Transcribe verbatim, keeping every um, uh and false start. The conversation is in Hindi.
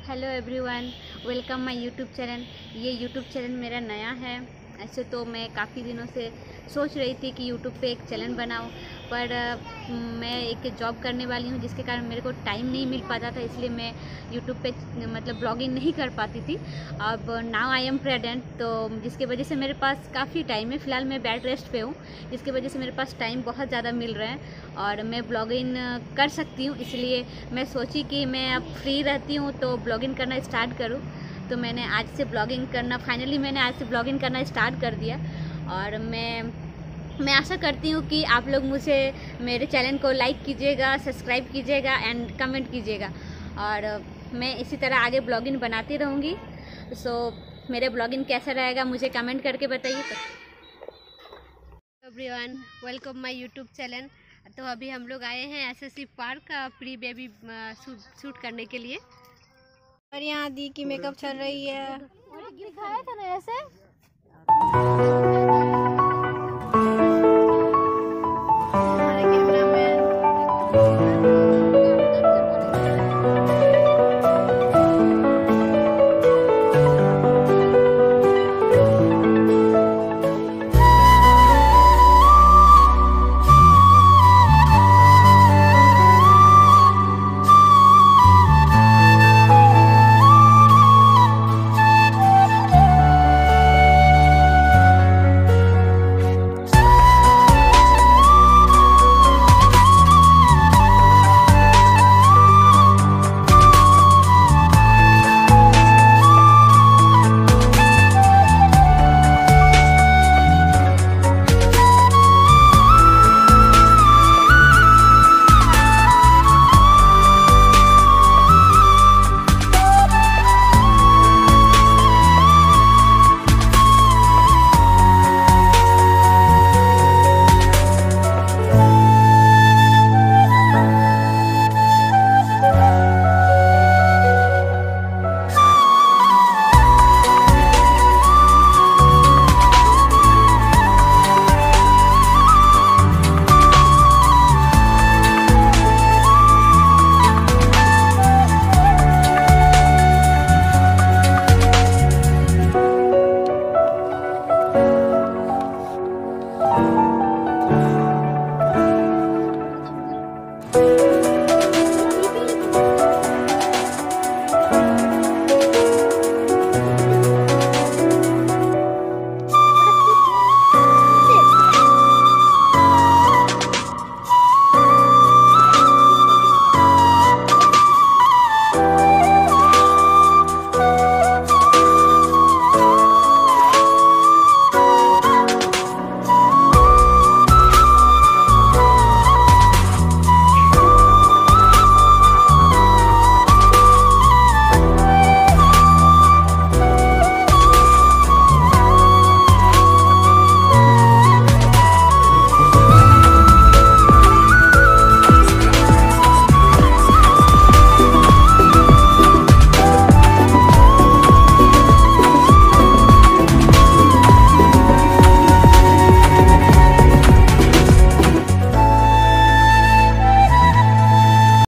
Hello everyone, welcome my YouTube channel. ये यूट्यूब चैनल मेरा नया है। ऐसे तो मैं काफ़ी दिनों से सोच रही थी कि यूट्यूब पे एक चैनल बनाऊं, पर मैं एक जॉब करने वाली हूं जिसके कारण मेरे को टाइम नहीं मिल पाता था, इसलिए मैं यूट्यूब पे मतलब ब्लॉगिंग नहीं कर पाती थी। अब नाउ आई एम प्रेग्नेंट, तो जिसकी वजह से मेरे पास काफ़ी टाइम है। फ़िलहाल मैं बेड रेस्ट पे हूँ, जिसकी वजह से मेरे पास टाइम बहुत ज़्यादा मिल रहा है और मैं ब्लॉगिंग कर सकती हूँ। इसलिए मैं सोची कि मैं अब फ्री रहती हूँ तो ब्लॉगिंग करना स्टार्ट करूँ। तो मैंने आज से ब्लॉगिंग करना फाइनली मैंने आज से ब्लॉगिंग करना स्टार्ट कर दिया। और मैं मैं आशा करती हूँ कि आप लोग मुझे मेरे चैनल को लाइक कीजिएगा, सब्सक्राइब कीजिएगा एंड कमेंट कीजिएगा। और मैं इसी तरह आगे ब्लॉगिंग बनाती रहूँगी। सो मेरे ब्लॉगिंग कैसा रहेगा मुझे कमेंट करके बताइए। Everyone, welcome my YouTube channel. तो अभी हम लोग आए हैं SSC park pre baby shoot करने के लिए। और यहाँ दी की मेकअप चल रही है। दिखाया था ना ऐसे।